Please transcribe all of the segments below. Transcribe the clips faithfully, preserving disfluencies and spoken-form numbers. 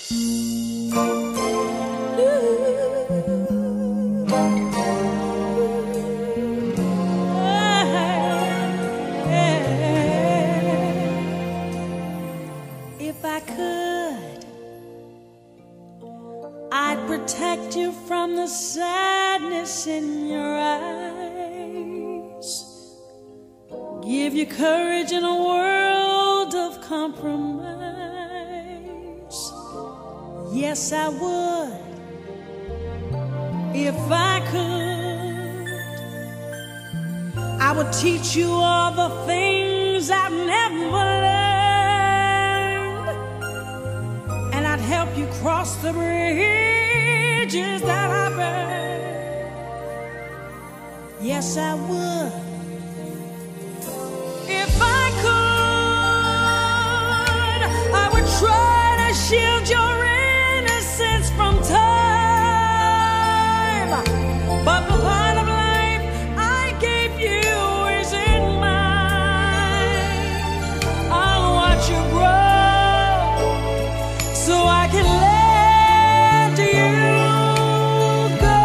If I could, I'd protect you from the sadness in your eyes, give you courage in a world of compromise. Yes, I would, if I could. I would teach you all the things I've never learned, and I'd help you cross the bridges that I burned. Yes, I would, if I could. I would try to shield your innocence from time, but the part of life I gave you isn't mine. I'll watch you grow so I can let you go.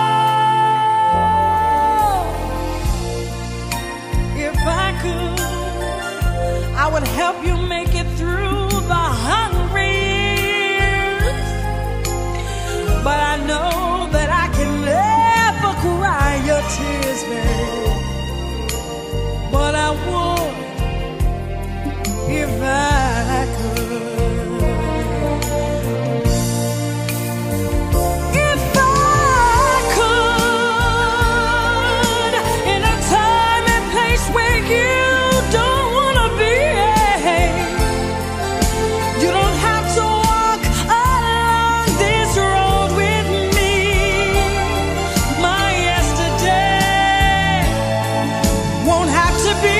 If I could, I would help you make it through the hungry years, but I know that I can never cry your tears, babe. But I would if I could. If I could, in a time and place where you don't wanna be, you don't have to walk along this road with me. My yesterday won't have to be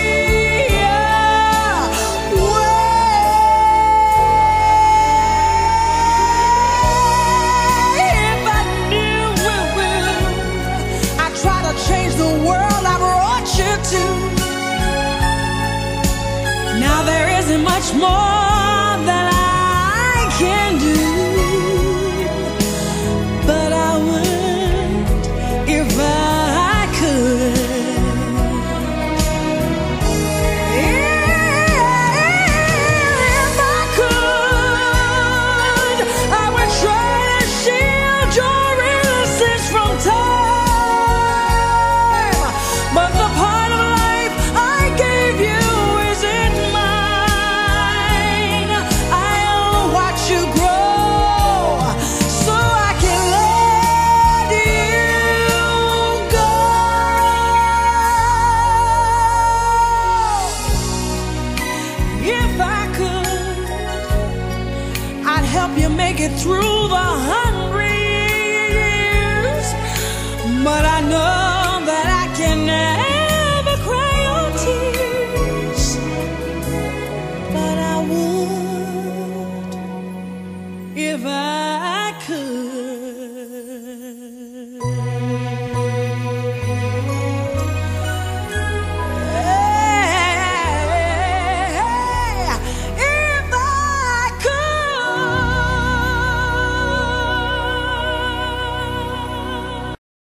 away. If I knew it will, I'd try to change the world I brought you to. Now there isn't much more that I can do, but I would if I could. If I could, I would try to shield your innocence from time, but the part of life I gave you isn't mine. I'll watch you grow so I can let you go. If I could, I'd help you make it through the